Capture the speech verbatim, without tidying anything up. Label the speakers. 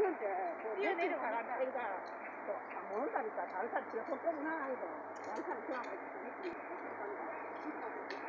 Speaker 1: 그런데 뛰어내려 가라니까 아이가 또 모른다니까 다른 사람 지금 조금은 아니고 다른 사람 지나가고